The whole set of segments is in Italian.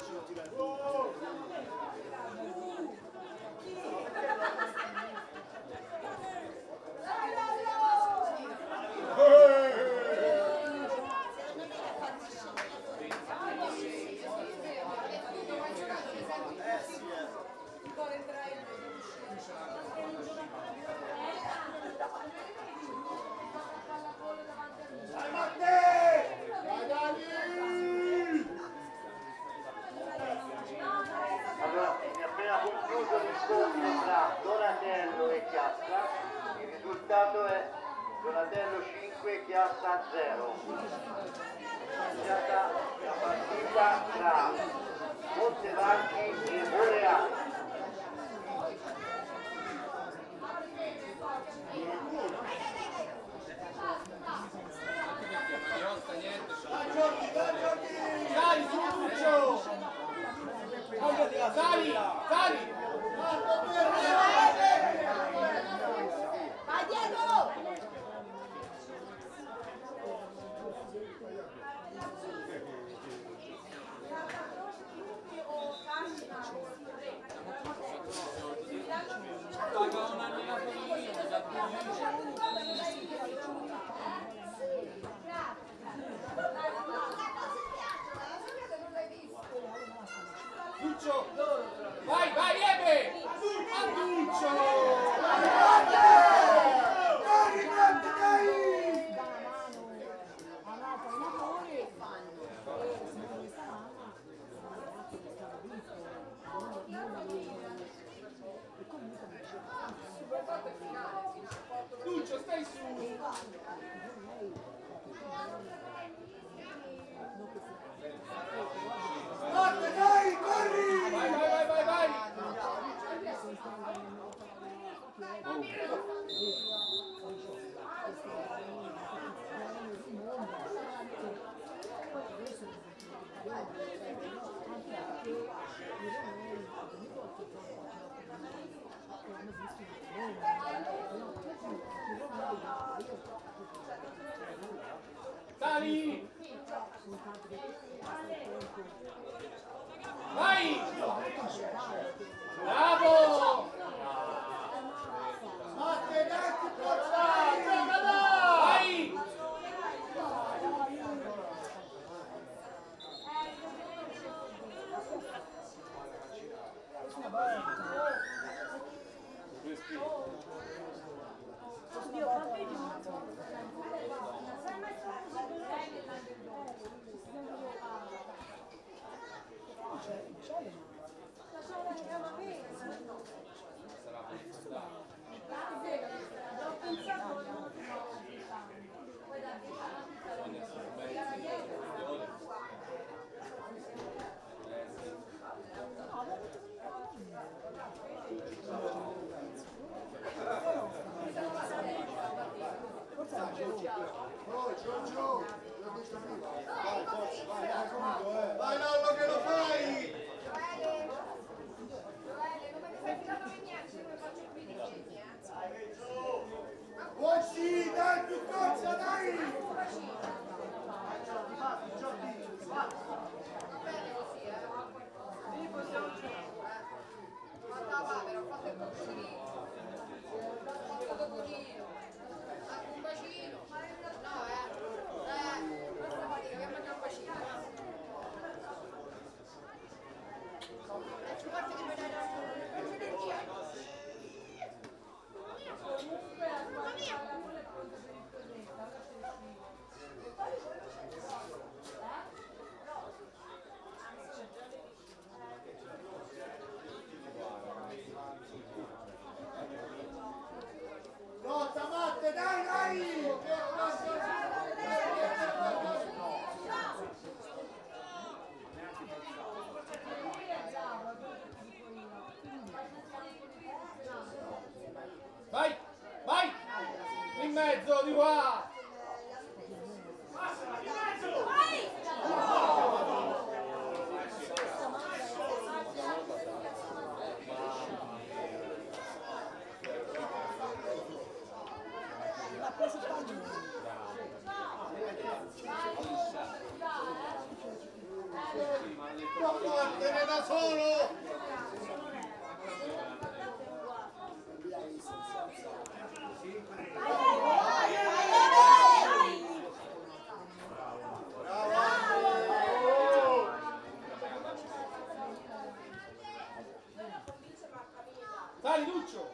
Allora, si è appena concluso l'incontro tra Donatello e Chiassa, il risultato è Donatello 5, Chiassa 0. È stata la partita tra Montevarchi e Boreale. Sali, Succio! Sali! Sali! Vai Diego! Duccio! Vai, vai, Ebe! A Duccio! Duccio, stai su! Dai, corri! Vai, vai, vai, vai, vai! Sali! Vai! Bravo! Matte, dai, ti forza! Vai! Vai Lollo che lo fai! Vuoi sì, dai più forza, dai! Lotta Matte, dai, dai! Vai! Vai! In mezzo, di qua! Vattene da solo! Dai, Lucio!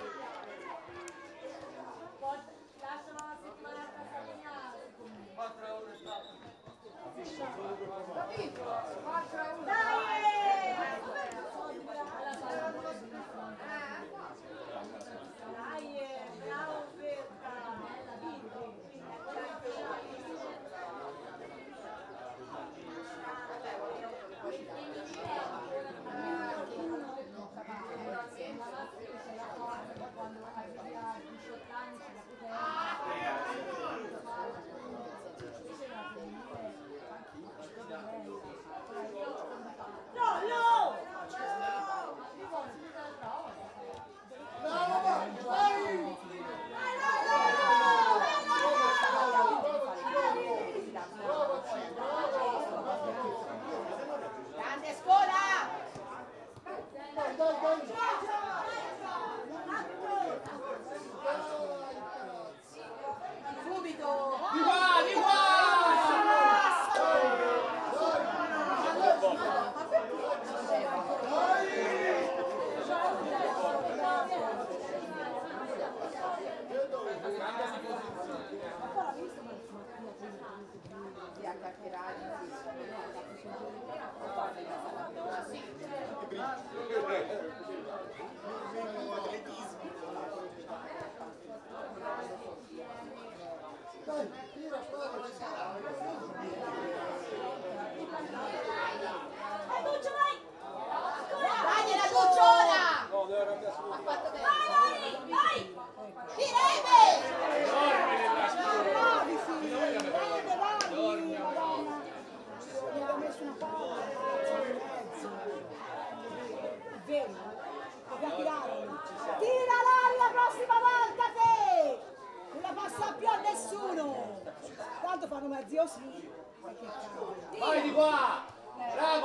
Vai di qua! Bravo!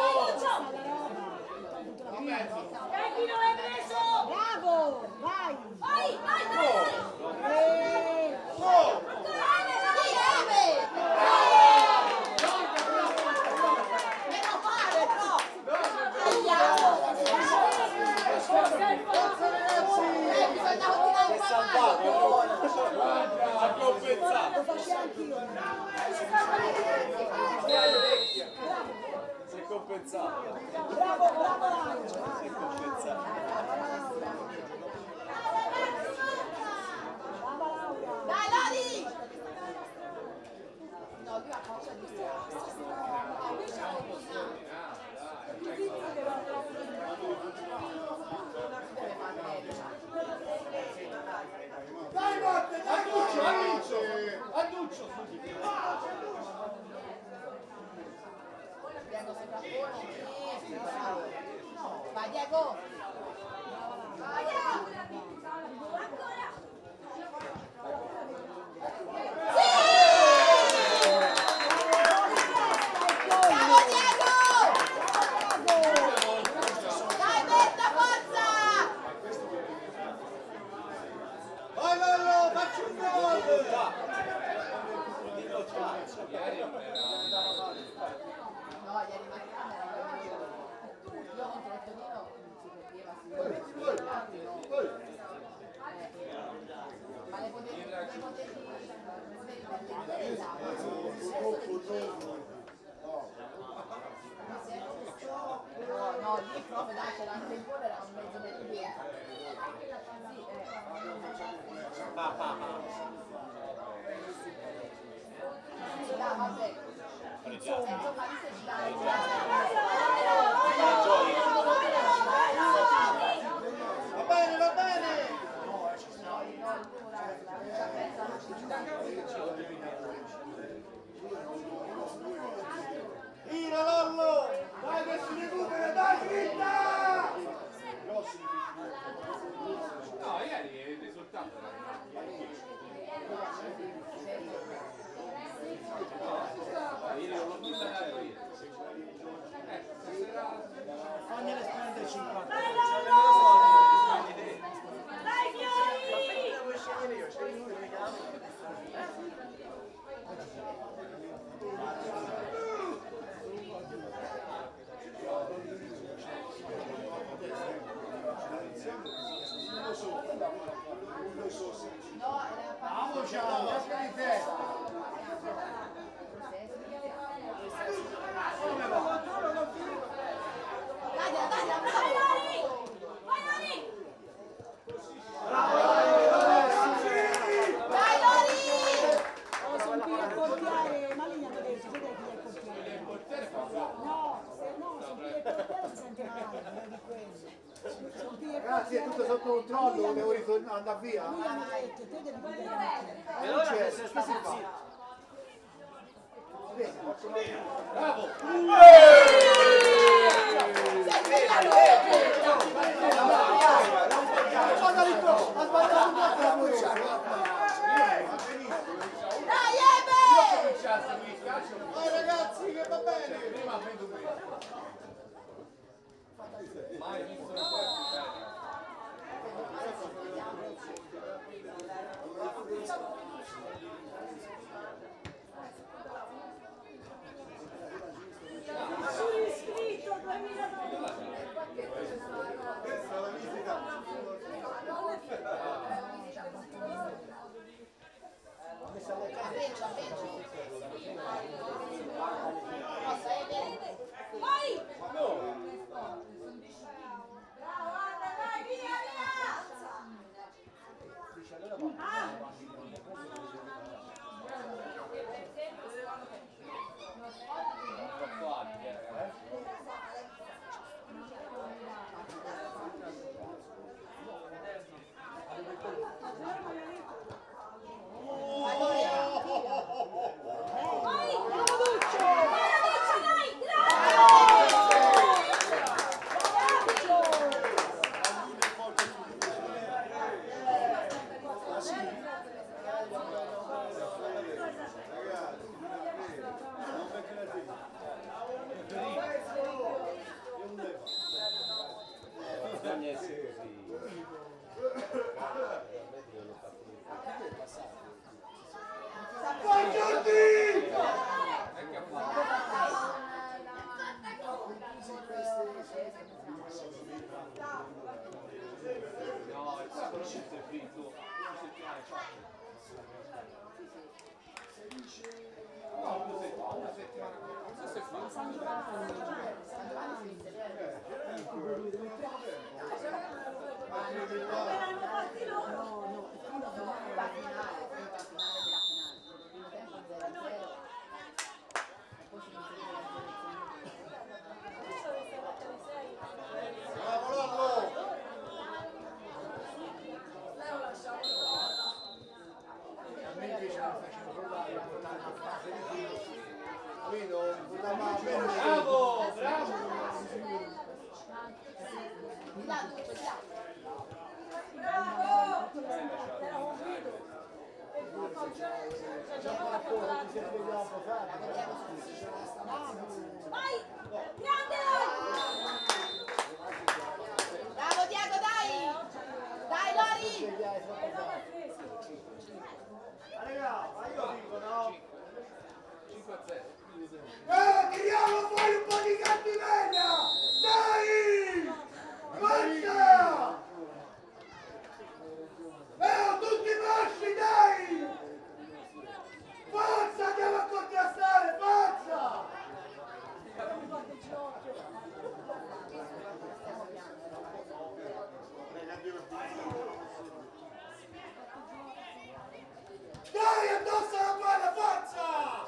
Bravo! Vai! Vai! Lo faccio anch'io. Si è compensato. Bravo Laura. Si è compensato. Brava Laura. Dai Lori! No, lui ha paura di Dai, Matte, dai, Adduccio! Diego sei cappone. Vai Diego! Vai Diego! Ancora! Bravo Diego! Dai Berta, forza! Vai Lello, facci un gol! No, ieri mattina era io contro il Torino si perdeva ma le potevi no, lì proprio dai, c'era anche il gol, era un mezzo del dietro. Dai, vabbè. Insomma, lì se ci dai. Va bene, va bene! Tira Lollo! dai che si recupera, dai, dritta! No, ieri il risultato era Sono qui a portiere, ma lì hanno detto, vedete chi è il portiere? No, sono qui a portiere si sente male, di quello. Ragazzi, è tutto sotto controllo, devo andare via. Lui hanno detto, te devi vedere. E allora che sei stato zitto? Bravo! Vai ragazzi, che va bene! Prima vedo bene. Mai visto una Iscritto 2009. Questa è la visita. Vai! Vai Giordi! No, il sicuramente è finito 2 settimane fa. No, 2 settimane, una settimana fa. Non so se è finito. Bravo Lollo! A me invece mi facevano provare a portare a fase di tiro. Capito? Poteva bene. Bravo, bravo! Vai! Grande! Bravo Diego, dai! Dai Lori! Raga, ma io dico no. 5-0. Tiriamo fuori un po' di cattiveria! Dai! Forza! Tutti mosci, dai! Forza, andiamo a contrastare, forza! Dai, addosso alla palla, forza!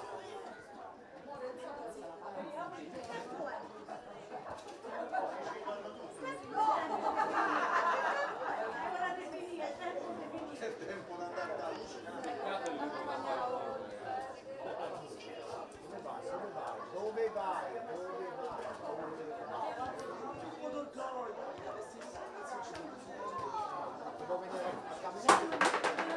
Dove vai? Devo venire a camminare.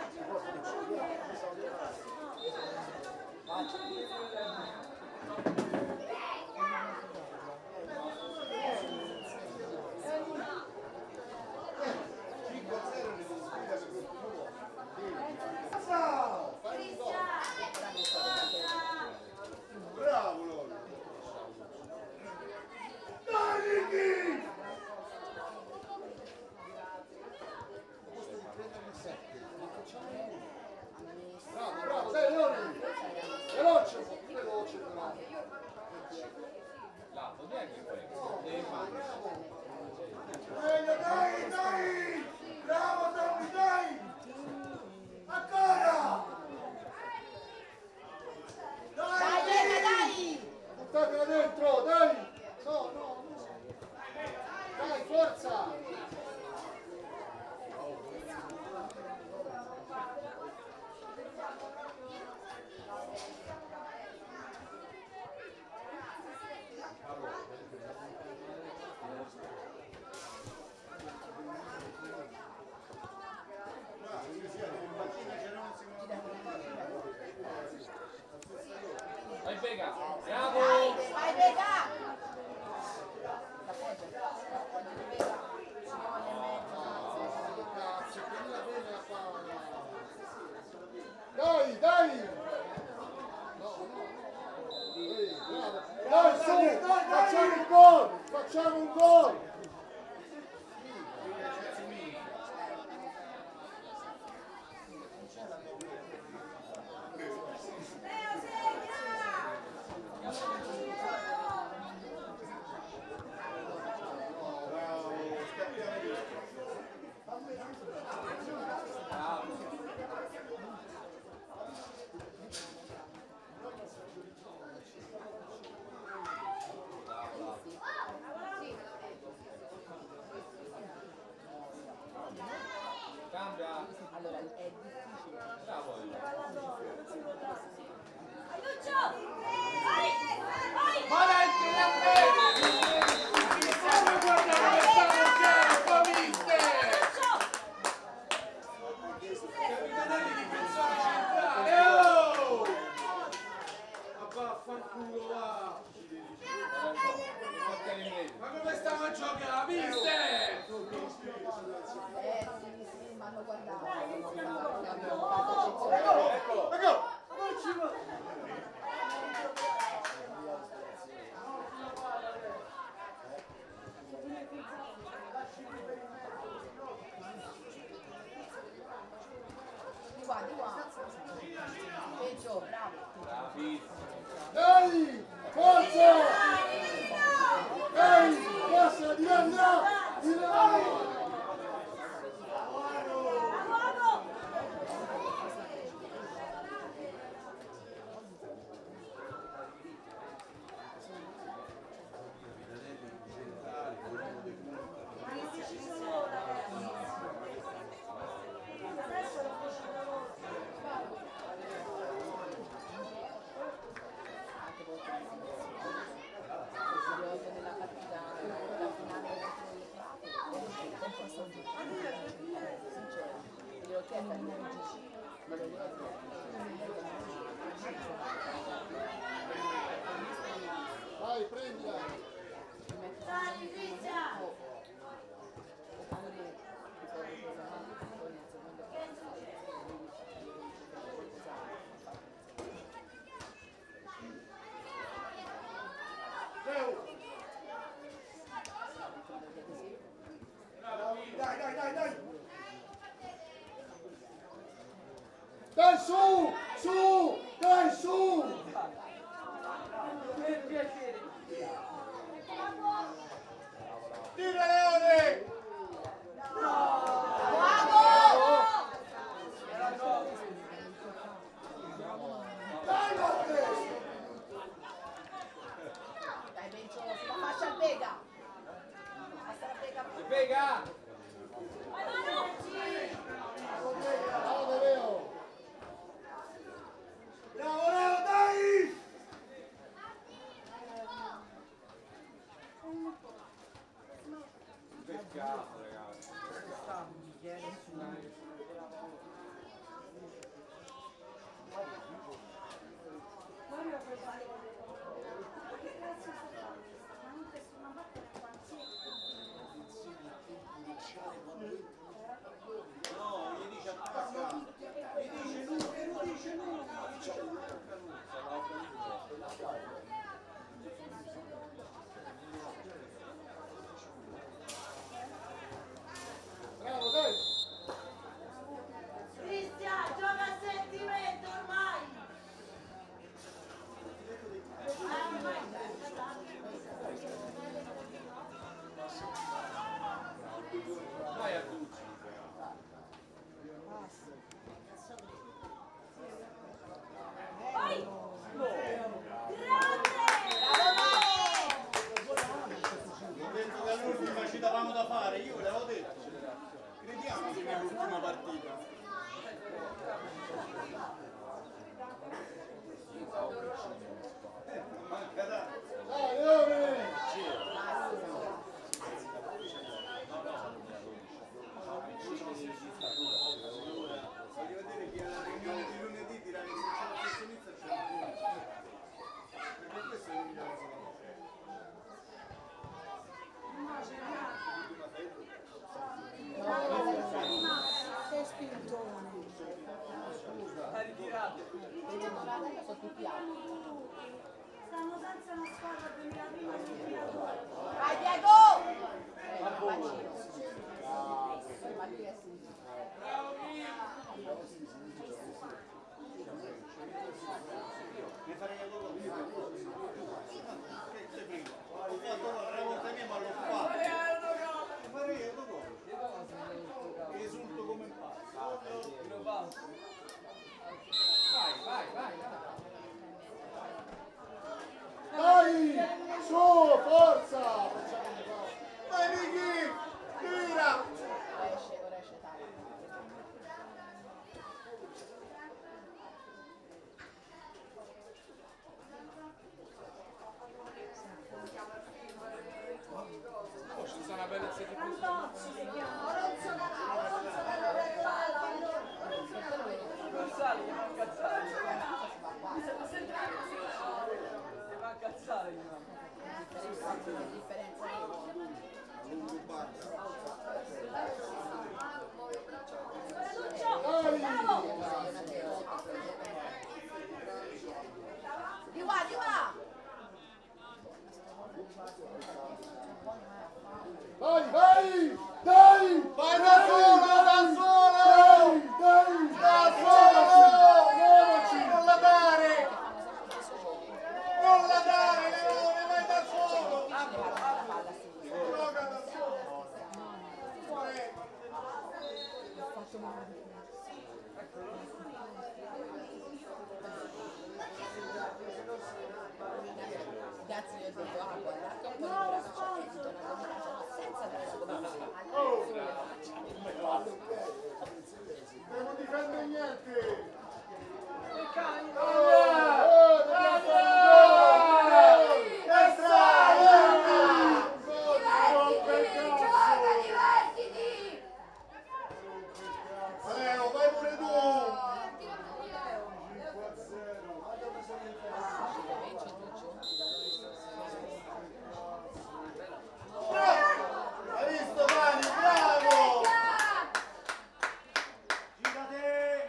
Bravo Lolo! Dai Nicky! Bravo! Vega. Bravo. Vai Vega! Da Pepe. Oggi di Vega. Ci vuole in mezzo. Cazzo, che la Vega qua. Dai, dai! Dai, su! Facciamo un gol! Facciamo un gol! Cambia. Allora è difficile. Bravo. Ma dentro la presa! Stiamo guardando questa portiere, mister! Capitanelli difensore centrale! Oh! Ma vaffanculo va! Ma come stiamo a giocare, mister? Sì, mi hanno guardato. Abbiamo fatto eccezione. Eccolo! Di qua, di qua. Peggio, bravo. Bravissimo. Dai! Forza! Dai! Forza! Di là, di là! Di là! Nella partita, la finale sincero, glielo chiedo all'Unici, me lo chiedo. Vai, prendila! Dai, Riccia! Oppure ti puoi riposare, poi nel secondo Dai, dai, dai, dai! Dai, su! Su! Dai, su! Donatello sono tutti altri. Stanno senza una squadra 2001 e 2002. Vai Diego! Bacino. Ma chi è sì? Mi farei io dopo. Che sei prima? Ho fatto una volta mia ma l'ho fatto. Mi farei io dopo. Risulto come pazzo. Vai. Dai! Su, forza! Vai Vicky! Tira! Ora esce tanto. Oh, ci sono una bellezza di più. Fantozzi si chiama. Cazzale, gli fa cazzare. Gli fa cazzare, gli fa. Che differenza di qua! Vai! Dai! Vai da solo! Dai! Da solo! Non la dare! Non la dare, Leone, vai da solo! Gioca da solo! Ragazzi, io ho detto guardate un po' di braccia e una combinazione senza Non difende niente! Leo, vai pure tu! Hai visto Dani? Bravo! Girate!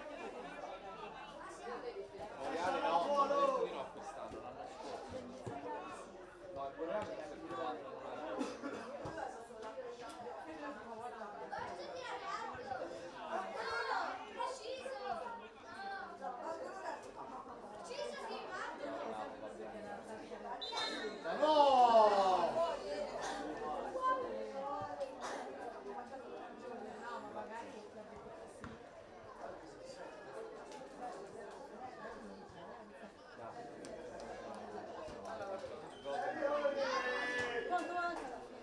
Reale no, di no quest'anno, l'anno scorso. No, il Reale è capito. No! Quanto manca?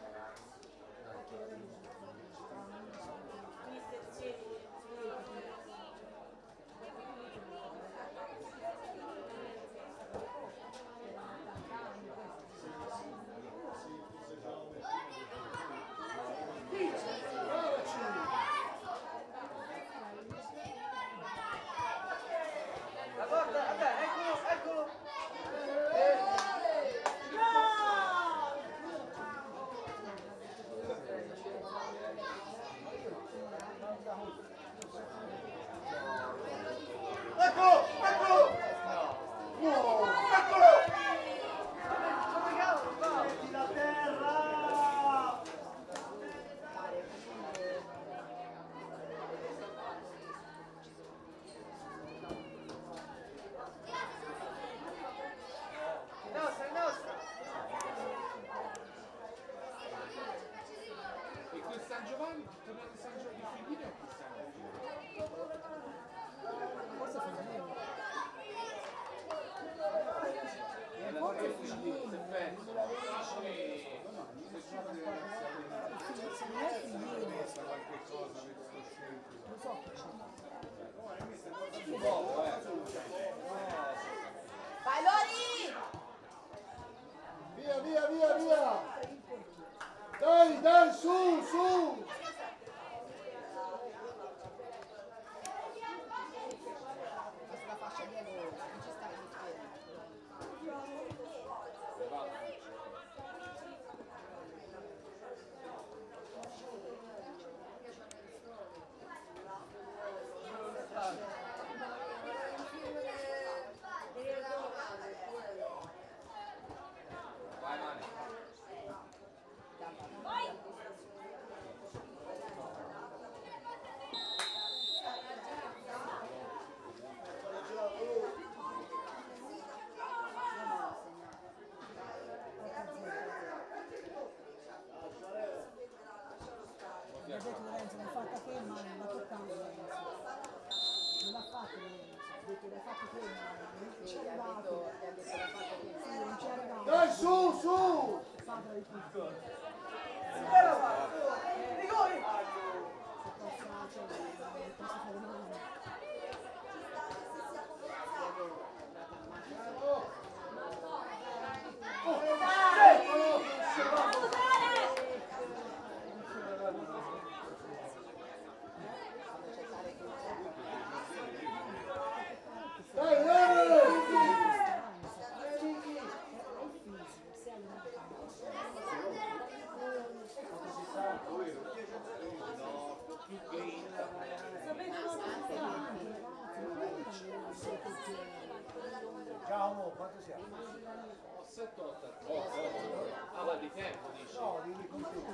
La porta, vabbè, eccolo! Eccolo! Eccolo! No! Eccolo! Come cavolo fa? Metti la terra! È nostra! E quel San Giovanni, tornate San Giovanni di Figline o Cristiano? Vai Lori! Via! Dai, su! Sì, gli ha detto la fatta che non c'è arrivato. Dai, su, su! Fatela di tutto. Rigori! Se posso fare male. Dai, dai! Ciao, quanto siamo? 7 8 ah, va di tempo dici? No, di computer.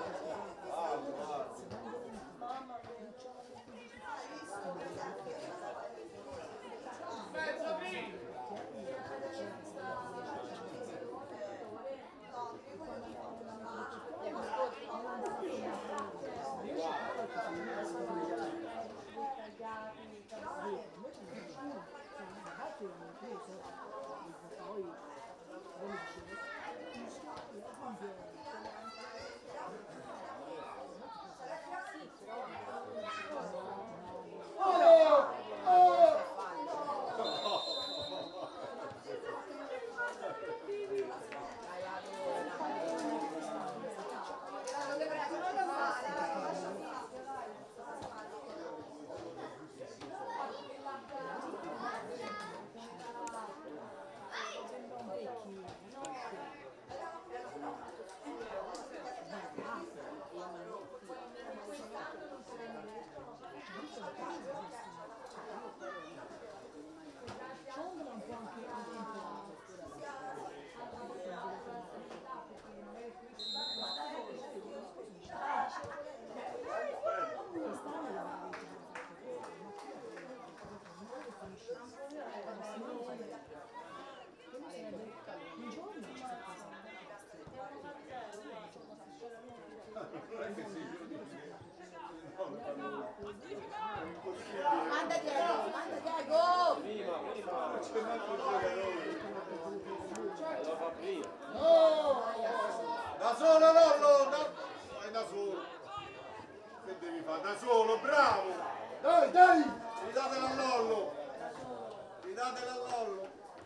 Manda Diego, manda Diego! Prima, c'è un altro giocatore. Lo fa prima. No! Da solo, Lollo! Vai da solo! Che devi fare? Da solo, bravo! Dai, dai! Ridatela a Lollo! Ridatela a Lollo!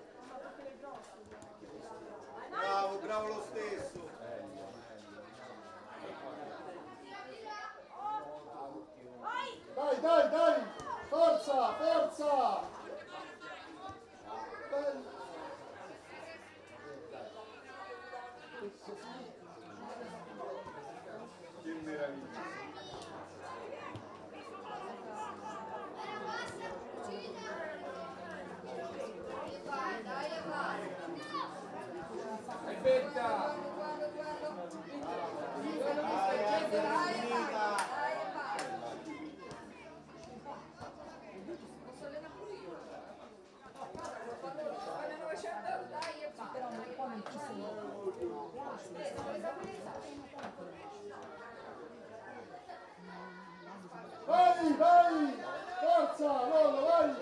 Bravo, bravo lo stesso! Dai, dai, dai! Forza, forza! Bello. Che meraviglia! Aspetta! Vai, vai! Forza, Lollo, vai!